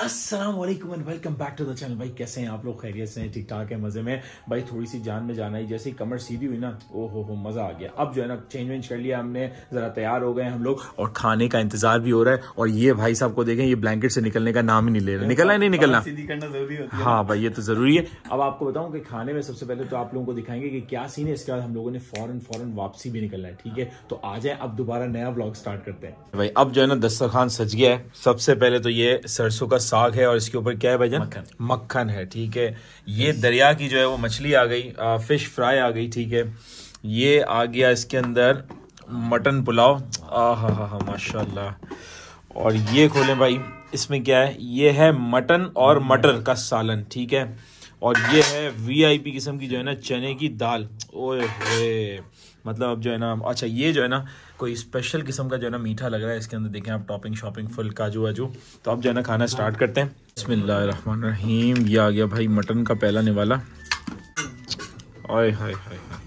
अस्सलाम वालेकुम and welcome back to the channel. भाई कैसे हैं आप लोग? खैरियत से हैं? ठीक ठाक है, मजे में। भाई थोड़ी सी जान में जाना ही, जैसे ही कमर सीधी हुई ना, ओ हो मजा आ गया। अब जो है ना चेंज वेंज कर लिया हमने, जरा तैयार हो गए हम लोग और खाने का इंतजार भी हो रहा है। और ये भाई साहब को देखें, ये ब्लैंकेट से निकलने का नाम ही नहीं ले रहा। निकलना है नहीं निकलना, सीधी करना जरूरी होती है। हाँ भाई ये तो जरूरी है। अब आपको बताऊं कि खाने में सबसे पहले तो आप लोगों को दिखाएंगे कि क्या सीन है, इसके बाद हम लोगों ने फौरन वापसी भी निकलना है। ठीक है, तो आ जाए अब दोबारा नया व्लॉग स्टार्ट करते हैं। भाई अब जो है ना दस्तरखान सज गया है। सबसे पहले तो ये सरसों का साग है और इसके ऊपर क्या है भाईजान? मक्खन है। ठीक है, ये दरिया की जो है वो मछली आ गई, फिश फ्राई आ गई। ठीक है, ये आ गया इसके अंदर मटन पुलाव, हा माशाल्लाह। और ये खोले भाई, इसमें क्या है? ये है मटन और मटर का सालन। ठीक है, और ये है वीआईपी किस्म की जो है ना चने की दाल। ओए होए, मतलब अब जो है ना, अच्छा ये जो है ना कोई स्पेशल किस्म का जो है ना मीठा लग रहा है। इसके अंदर देखें आप, टॉपिंग शॉपिंग फुल काजू वाजू। तो अब जो है ना खाना स्टार्ट करते हैं। बिस्मिल्लाहिर्रहमानिर्रहीम। ये आ गया भाई मटन का पहला निवाला। ओए हाय हाय हाय,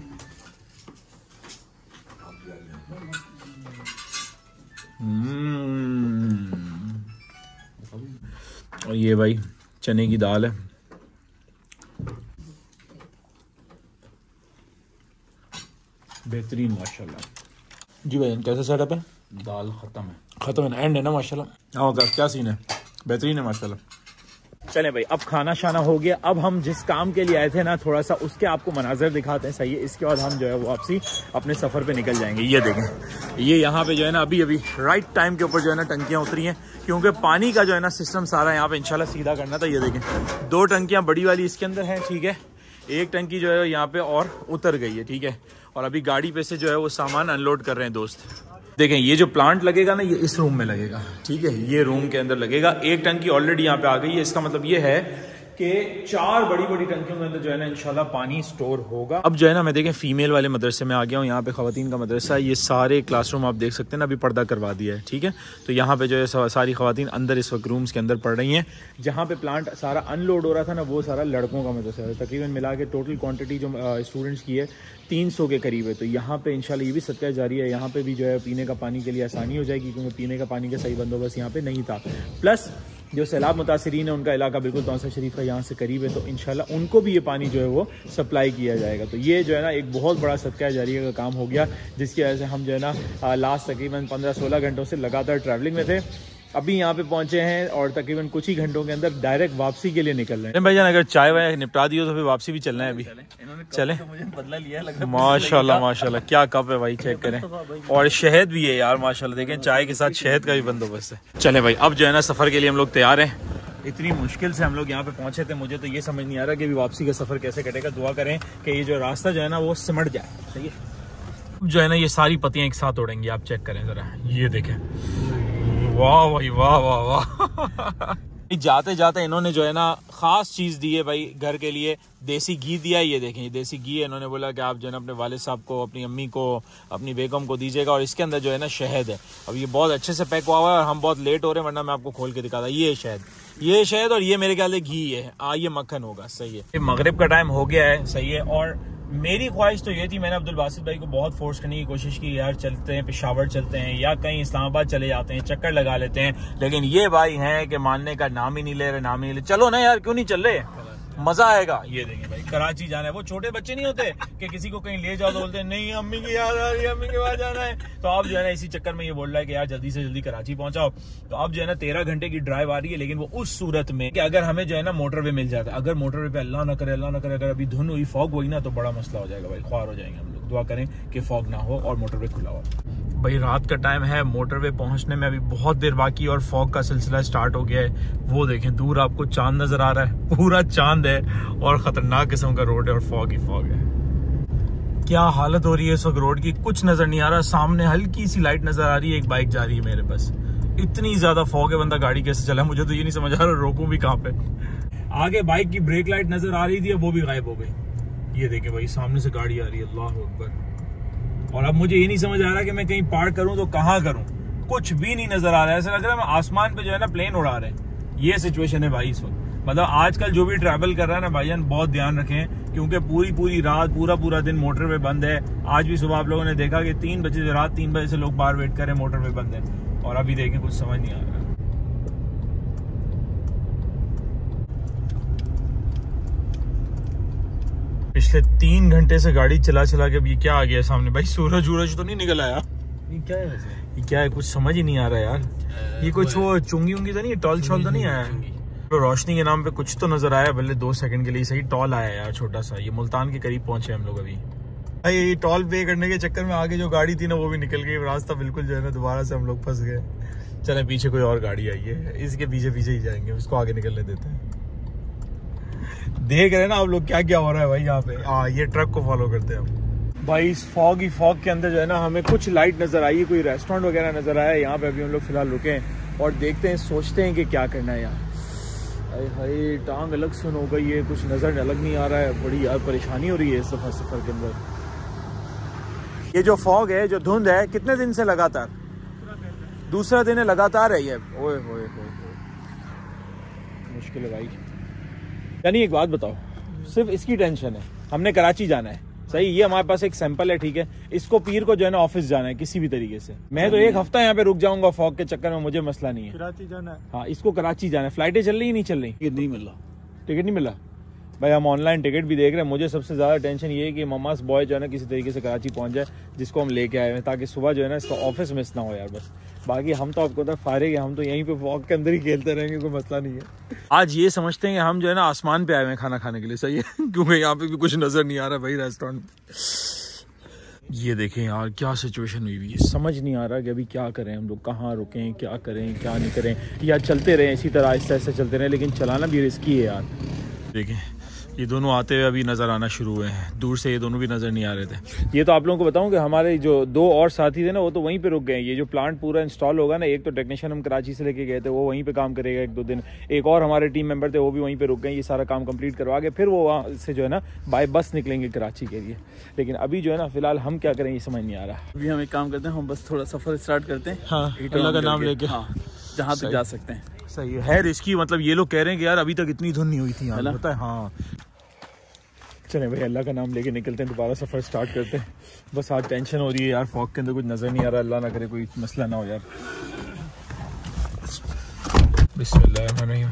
और ये भाई चने की दाल है। बेहतरीन माशाल्लाह जी भाई। कैसा सेटअप है? दाल खत्म है, एंड है ना माशाल्लाह। हाँ क्या सीन है? बेहतरीन है माशाल्लाह। चले भाई, अब खाना शाना हो गया। अब हम जिस काम के लिए आए थे ना, थोड़ा सा उसके आपको मनाजर दिखाते हैं। सही है, इसके बाद हम जो है वो वापसी अपने सफर पे निकल जाएंगे। ये देखें, ये यहाँ पे जो है ना अभी राइट टाइम के ऊपर जो है ना टंकियाँ उतरी हैं, क्योंकि पानी का जो है ना सिस्टम सारा यहाँ पे इंशाल्लाह सीधा करना था। ये देखें, 2 टंकियाँ बड़ी वाली इसके अंदर हैं। ठीक है, एक टंकी जो है यहाँ पे और उतर गई है। ठीक है, और अभी गाड़ी पे से जो है वो सामान अनलोड कर रहे हैं दोस्त। देखें, ये जो प्लांट लगेगा ना, ये इस रूम में लगेगा। ठीक है, ये रूम के अंदर लगेगा। एक टंकी ऑलरेडी यहाँ पे आ गई है। इसका मतलब ये है कि 4 बड़ी टंकियों के अंदर जो है ना इंशाल्लाह पानी स्टोर होगा। अब जो है ना मैं देखें फीमेल वाले मदरसे में आ गया हूँ। यहाँ पे खवातीन का मदरसा है। ये सारे क्लासरूम आप देख सकते हैं ना, अभी पर्दा करवा दिया है। ठीक है, तो यहाँ पे जो है सारी खवातीन अंदर इस वक्त रूम्स के अंदर पढ़ रही हैं। जहाँ पे प्लांट सारा अनलोड हो रहा था ना, वो सारा लड़कों का मदरसा है। तकरीबन मिला के टोटल क्वान्टिटी जो स्टूडेंट्स की है 300 के करीब है। तो यहाँ पे इंशाल्लाह ये भी सदका जारी है। यहाँ पे भी जो है पीने का पानी के लिए आसानी हो जाएगी, क्योंकि पीने का पानी का सही बंदोबस्त यहाँ पे नहीं था। प्लस जो सैलाब मुतासिरीन है, उनका इलाका बिल्कुल तौसा शरीफ का यहाँ से करीब है, तो इंशाल्लाह उनको भी ये पानी जो है वो सप्लाई किया जाएगा। तो ये जो है ना एक बहुत बड़ा सदका जारिया का काम हो गया, जिसकी वजह से हम जो है ना लास्ट तकरीबन 15-16 घंटों से लगातार ट्रैवलिंग में थे। अभी यहाँ पे पहुंचे हैं और तकरीबन कुछ ही घंटों के अंदर डायरेक्ट वापसी के लिए निकल रहे हैं। भाईजान अगर चाय वाय निपटा दी हो तो फिर वापसी भी चलना है अभी। चले, तो मुझे बदला लिया लग रहा है। माशाल्लाह क्या कप है भाई, चेक करें। और शहद भी है यार माशाल्लाह, देखें चाय के साथ शहद का भी बंदोबस्त है। चले भाई, अब जो है ना सफर के लिए हम लोग तैयार हैं। इतनी मुश्किल से हम लोग यहाँ पे पहुंचे थे, मुझे तो ये समझ नहीं आ रहा कि अभी वापसी का सफर कैसे कटेगा। दुआ करें कि ये जो रास्ता जो है ना वो सिमट जाए। सही है, जो है ना ये सारी पत्तियां एक साथ उड़ेंगी। आप चेक करें जरा, ये देखें, वाह भाई वाह वाह वाह। जाते जाते इन्होंने जो है ना खास चीज दी है भाई घर के लिए, देसी घी दिया है। ये देखें, ये देसी घी है। इन्होंने बोला कि आप जो है ना अपने वालिद साहब को, अपनी अम्मी को, अपनी बेगम को दीजिएगा। और इसके अंदर जो है ना शहद है। अब ये बहुत अच्छे से पैक हुआ हुआ है और हम बहुत लेट हो रहे हैं, वरना मैं आपको खोल के दिखाता। ये शहद और ये मेरे ख्याल से घी है। ये मक्खन होगा। सही है, मगरिब का टाइम हो गया है। सही है, और मेरी ख्वाहिश तो ये थी, मैंने अब्दुल बासित भाई को बहुत फोर्स करने की कोशिश की, यार चलते हैं पेशावर चलते हैं या कहीं इस्लामाबाद चले जाते हैं, चक्कर लगा लेते हैं। लेकिन ये भाई हैं कि मानने का नाम ही नहीं ले रहे। चलो ना यार, क्यों नहीं चल रहे, मजा आएगा। ये देखें भाई, कराची जाना है। वो छोटे बच्चे नहीं होते कि किसी को कहीं ले जाओ तो बोलते हैं नहीं अम्मी की याद आ रही है, अम्मी के पास जाना है। तो अब जो है ना इसी चक्कर में ये बोल रहा है कि यार जल्दी से जल्दी कराची पहुंचाओ। तो अब जो है ना 13 घंटे की ड्राइव आ रही है, लेकिन वो उस सूरत में कि अगर हमें जो है ना मोटरवे मिल जाता। अगर मोटरवे पे अल्लाह ना करे अगर अभी धुन हुई, फॉग हुई ना, तो बड़ा मसला हो जाएगा भाई, ख्वार हो जाएंगे हम लोग। दुआ करें कि फॉग ना हो और मोटरवे खुला हो। भाई रात का टाइम है, मोटरवे पहुंचने में अभी बहुत देर बाकी और फॉग का सिलसिला स्टार्ट हो गया है। वो देखें दूर आपको चांद नजर आ रहा है, पूरा चांद है और खतरनाक किस्म का रोड है और फॉग ही फॉग है। क्या हालत हो रही है इस वक्त रोड की, कुछ नजर नहीं आ रहा। सामने हल्की सी लाइट नजर आ रही है, एक बाइक जा रही है मेरे पास। इतनी ज्यादा फॉग है, बंदा गाड़ी कैसे चला, मुझे तो ये नहीं समझ आ रहा रोकूं भी कहाँ पे। आगे बाइक की ब्रेक लाइट नजर आ रही थी, वो भी गायब हो गई। ये देखें भाई, सामने से गाड़ी आ रही है, अल्लाह अकबर। और अब मुझे ये नहीं समझ आ रहा कि मैं कहीं पार्क करूं तो कहाँ करूं, कुछ भी नहीं नजर आ रहा है। ऐसा लग रहा है मैं आसमान पे जो है ना प्लेन उड़ा रहे हैं। ये सिचुएशन है भाई इस वक्त। मतलब आजकल जो भी ट्रैवल कर रहा है ना भाईजान, बहुत ध्यान रखें, क्योंकि पूरी रात पूरा दिन मोटरवे बंद है। आज भी सुबह आप लोगों ने देखा कि 3 बजे से रात 3 बजे से लोग बाहर वेट कर रहे हैं, मोटरवे बंद है। और अभी देखें कुछ समझ नहीं आ रहा। पिछले 3 घंटे से गाड़ी चला चला के अभी क्या आ गया सामने भाई, सूरज वूरज तो नहीं निकल आया? ये क्या है वैसे? ये क्या है, कुछ समझ ही नहीं आ रहा यार। ये कुछ वो चुंगी उंगी तो नहीं, टॉल शॉल तो नहीं आया? तो रोशनी के नाम पे कुछ तो नजर आया, भले 2 सेकंड के लिए सही टॉल आया यार, छोटा सा। ये मुल्तान के करीब पहुंचे हम लोग अभी। ये टॉल पे करने के चक्कर में आगे जो गाड़ी थी ना वो भी निकल गई, रास्ता बिल्कुल जो है ना दोबारा से हम लोग फंस गए। चले पीछे कोई और गाड़ी आई है, इसके पीछे पीछे ही जाएंगे, उसको आगे निकलने देते हैं। देख रहे हैं ना आप लोग क्या क्या हो रहा है भाई यहाँ पे। हाँ, ये ट्रक को फॉलो करते हैं हम भाई। इस फॉग के अंदर जो है ना हमें कुछ लाइट नजर आई है, कोई रेस्टोरेंट वगैरह नजर आया। यहाँ पे अभी हम लोग फिलहाल रुके हैं और देखते हैं, सोचते हैं कि क्या करना है यार। हाय टांग अलग सुन हो गई है, कुछ नजर अलग नहीं आ रहा है, बड़ी यार परेशानी हो रही है सफर के अंदर। ये जो फॉग है, जो धुंध है, कितने दिन से लगातार? दूसरा दिन है लगातार है ये। ओए होए मुश्किल है भाई। यानी एक बात बताओ, सिर्फ इसकी टेंशन है, हमने कराची जाना है, सही, ये हमारे पास एक सैंपल है, ठीक है। इसको पीर को जो है ना ऑफिस जाना है किसी भी तरीके से। मैं तो 1 हफ्ता यहाँ पे रुक जाऊंगा फॉग के चक्कर में, मुझे मसला नहीं है। कराची जाना है? हाँ, इसको कराची जाना है। फ्लाइटें चल रही है नहीं चल रही? टिकट नहीं मिल रहा। टिकट नहीं मिला भाई, हम ऑनलाइन टिकट भी देख रहे हैं। मुझे सबसे ज्यादा टेंशन ये है कि ममास बॉय जो है ना किसी तरीके से कराची पहुंच जाए, जिसको हम लेके आए हैं, ताकि सुबह जो है ना इसका ऑफिस मिस ना हो यार। बस बाकी हम तो आपको फायरे, हम तो यहीं पे फॉग के अंदर ही खेलते रहेंगे, कोई मसला नहीं है। आज ये समझते हैं कि हम जो है ना आसमान पे आए हैं खाना खाने के लिए, सही है क्योंकि यहाँ पे भी कुछ नजर नहीं आ रहा भाई रेस्टोरेंट। ये देखें यार क्या सिचुएशन हुई है, समझ नहीं आ रहा कि अभी क्या करें हम लोग, कहाँ रुकें, क्या करें क्या नहीं करें। या चलते रहें इसी तरह आहिस्ता आहिस्ता चलते रहें, लेकिन चलाना भी रिस्की है यार। देखें ये दोनों आते हुए अभी नज़र आना शुरू हुए हैं, दूर से ये दोनों भी नज़र नहीं आ रहे थे। ये तो आप लोगों को बताऊं कि हमारे जो 2 और साथी थे ना वो तो वहीं पे रुक गए। ये जो प्लांट पूरा इंस्टॉल होगा ना, एक तो टेक्नीशियन हम कराची से लेके गए थे, वो वहीं पे काम करेगा 1-2 दिन। एक और हमारे टीम मेंबर थे, वो भी वहीं पे रुक गए। ये सारा काम कंप्लीट करवा के फिर वो वहाँ से जो है ना बाय बस निकलेंगे कराची के लिए। लेकिन अभी जो है ना फिलहाल हम क्या करें ये समझ नहीं आ रहा। अभी हम एक काम करते हैं, हम बस थोड़ा सफर स्टार्ट करते हैं। हाँ, अल्लाह का नाम लेके। हाँ, जहाँ तक जा सकते हैं। सही है रिस्की, मतलब ये लोग कह रहे हैं कि यार अभी तक इतनी धुंध नहीं हुई थी यहाँ, पता है। हाँ चले भाई, अल्लाह का नाम लेके निकलते हैं, दोबारा सफ़र स्टार्ट करते हैं। बस आज टेंशन हो रही है यार, फॉग के अंदर कुछ नज़र नहीं आ रहा। अल्लाह ना करे कोई मसला ना हो यार। बिस्मिल्लाह।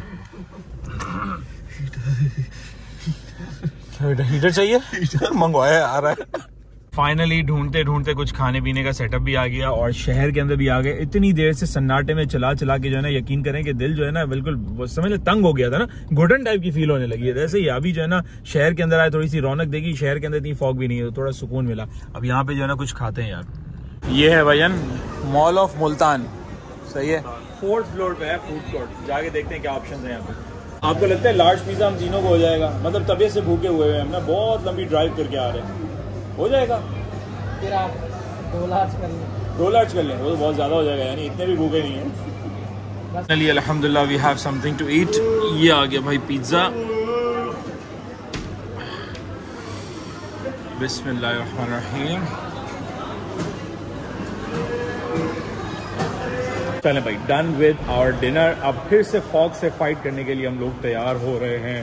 हीटर चाहिए? हीटर मंगवाया आ रहा है। फाइनली ढूंढते ढूंढते कुछ खाने पीने का सेटअप भी आ गया और शहर के अंदर भी आ गए। इतनी देर से सन्नाटे में चला चला के जो है ना, यकीन करें कि दिल जो है ना बिल्कुल समझ ले तंग हो गया था ना, घुटन टाइप की फील होने लगी है। जैसे ही अभी जो है ना शहर के अंदर आए, थोड़ी सी रौनक देखी, शहर के अंदर इतनी फॉग भी नहीं है, तो थोड़ा सुकून मिला। अब यहाँ पे जो है ना कुछ खाते हैं यार। ये है भैया मॉल ऑफ मुल्तान, सही है, 4th फ्लोर पे है फूड कोर्ट। जाके देखते हैं क्या ऑप्शन है यहाँ पे। आपको लगता है लार्ज पिज्जा हम तीनों को हो जाएगा? मतलब तबीयत से भूखे हुए हैं हम ना, बहुत लंबी ड्राइव करके आ रहे हैं, हो जाएगा? फिर आप 2 लार्ज कर लें। 2 लार्ज कर लें, वो तो बहुत ज़्यादा हो जाएगा, यानी इतने भी भूखे नहीं हैं। चलिए अल्हम्दुलिल्लाह we have something to eat. ये आ गया भाई पिज़्ज़ा। बिस्मिल्लाहिर्रहमानिर्रहीम। चलें भाई, डन विद आवर डिनर। अब फिर से फॉग से फाइट करने के लिए हम लोग तैयार हो रहे हैं।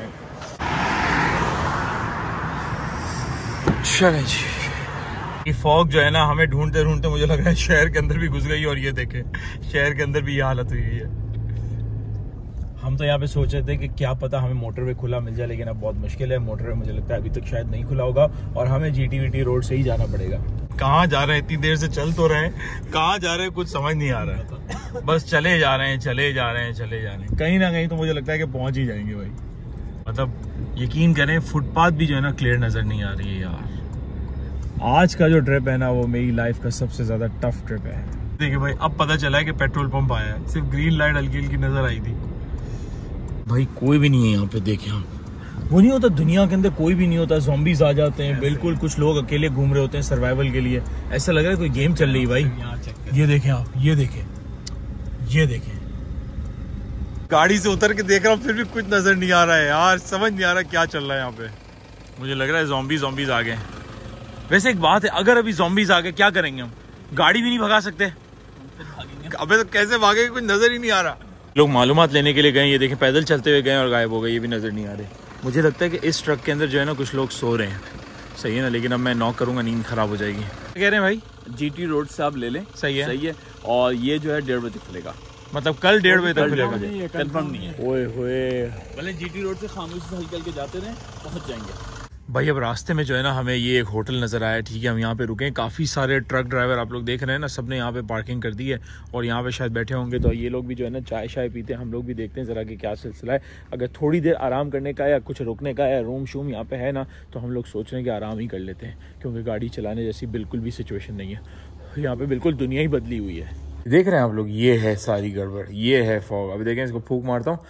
चलें जी, ये फॉग जो है ना हमें ढूंढते ढूंढते मुझे लग रहा है शहर के अंदर भी घुस गई। और ये देखें शहर के अंदर भी ये हालत हुई है। हम तो यहाँ पे सोच रहे थे कि क्या पता हमें मोटरवे खुला मिल जाए, लेकिन अब बहुत मुश्किल है। मोटरवे मुझे लगता है अभी तक शायद नहीं खुला होगा और हमें GTVT रोड से ही जाना पड़ेगा। कहाँ जा रहे हैं, इतनी देर से चल तो रहे हैं, कहाँ जा रहे हैं कुछ समझ नहीं आ रहा है। बस चले जा रहे हैं, चले जा रहे हैं, चले जा रहे हैं। कहीं ना कहीं तो मुझे लगता है कि पहुंच ही जाएंगे भाई। मतलब यकीन करें फुटपाथ भी जो है ना क्लियर नजर नहीं आ रही है यार। आज का जो ट्रिप है ना वो मेरी लाइफ का सबसे ज्यादा टफ ट्रिप है। देखिए भाई, अब पता चला है कि पेट्रोल पंप आया है, सिर्फ ग्रीन लाइट हल्की हल्की नजर आई थी। भाई कोई भी नहीं है यहाँ पे, देखें आप, वो नहीं होता दुनिया के अंदर कोई भी नहीं होता, ज़ॉम्बीज़ आ जाते हैं बिल्कुल। कुछ लोग अकेले घूम रहे होते हैं सर्वाइवल के लिए, ऐसा लग रहा है कोई गेम चल रही है भाई। ये देखें आप, ये देखें, ये देखें, गाड़ी से उतर के देख रहा हूँ फिर भी कुछ नजर नहीं आ रहा है यार, समझ नहीं आ रहा क्या चल रहा है यहाँ पे। मुझे लग रहा है ज़ॉम्बीज़ आ गए। वैसे एक बात है, अगर अभी ज़ॉम्बीज़ आ गए क्या करेंगे हम? गाड़ी भी नहीं भगा सकते। अबे तो कैसे भागेंगे, कुछ नजर ही नहीं आ रहा। लोग मालूमात लेने के लिए गए, ये देखें पैदल चलते हुए गए और गायब हो गए, ये भी नजर नहीं आ रहे। मुझे लगता है कि इस ट्रक के अंदर जो है ना कुछ लोग सो रहे हैं, सही है ना, लेकिन अब मैं नॉक करूंगा नींद खराब हो जाएगी। क्या कह रहे हैं भाई? GT रोड से आप ले लें। सही है, सही है। और ये जो है 1:30 बजे खुलेगा, मतलब कल 1:30 बजे तक खुलेगा। कंफर्म नहीं है। ओए होए, भले GT रोड से खामोशी से हल्के हल्के जाते रहे, पहुंच जाएंगे। भाई अब रास्ते में जो है ना हमें ये एक होटल नज़र आया, ठीक है, हम यहाँ पे रुके। काफ़ी सारे ट्रक ड्राइवर आप लोग देख रहे हैं ना, सब ने यहाँ पे पार्किंग कर दी है और यहाँ पे शायद बैठे होंगे। तो ये लोग भी जो है ना चाय शाय पीते हैं, हम लोग भी देखते हैं ज़रा कि क्या सिलसिला है। अगर थोड़ी देर आराम करने का या कुछ रुकने का या रूम शूम यहाँ पे है ना, तो हम लोग सोच रहे हैं कि आराम ही कर लेते हैं, क्योंकि गाड़ी चलाने जैसी बिल्कुल भी सिचुएशन नहीं है। यहाँ पे बिल्कुल दुनिया ही बदली हुई है। देख रहे हैं आप लोग, ये है सारी गड़बड़, ये है फॉग। अभी देखें, इसको फूंक मारता हूँ,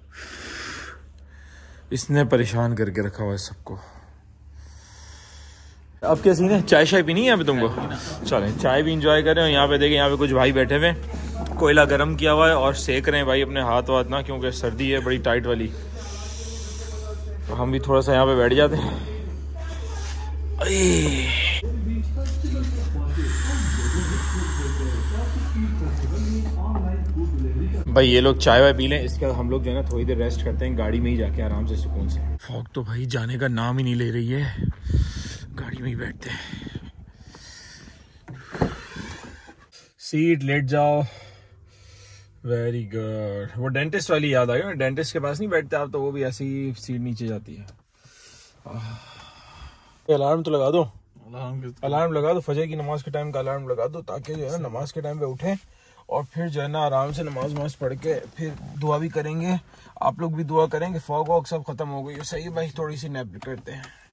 इसने परेशान करके रखा हुआ है सबको। अब क्या सीन है, चाय शाय पीनी है यहाँ पे तुमको? चलें चाय भी इंजॉय करें। और यहाँ पे देखें, यहाँ पे कुछ भाई बैठे हुए, कोयला गर्म किया हुआ है और सेक रहे हैं भाई अपने हाथ वाथ ना, क्योंकि सर्दी है बड़ी टाइट वाली। तो हम भी थोड़ा सा यहाँ पे बैठ जाते हैं। भाई ये लोग चाय वाय पी लें, इसके बाद हम लोग जो है ना थोड़ी देर रेस्ट करते हैं गाड़ी में ही जाके आराम से सुकून से। फॉग तो भाई जाने का नाम ही नहीं ले रही है, गाड़ी में ही बैठते हैं। सीट लेट जाओ, वेरी गुड। वो डेंटिस्ट वाली याद आ गई, डेंटिस्ट के पास नहीं बैठते आप, तो वो भी ऐसी सीट नीचे जाती है। अलार्म तो लगा दो, अलार्म लगा दो, फजर की नमाज के टाइम का अलार्म लगा दो, ताकि जो है ना नमाज के टाइम पे उठें और फिर जो है ना आराम से नमाज वमाज पढ़ के फिर दुआ भी करेंगे। आप लोग भी दुआ करेंगे। फॉग वॉग सब खत्म हो गई है, सही भाई, थोड़ी सी नैप करते हैं।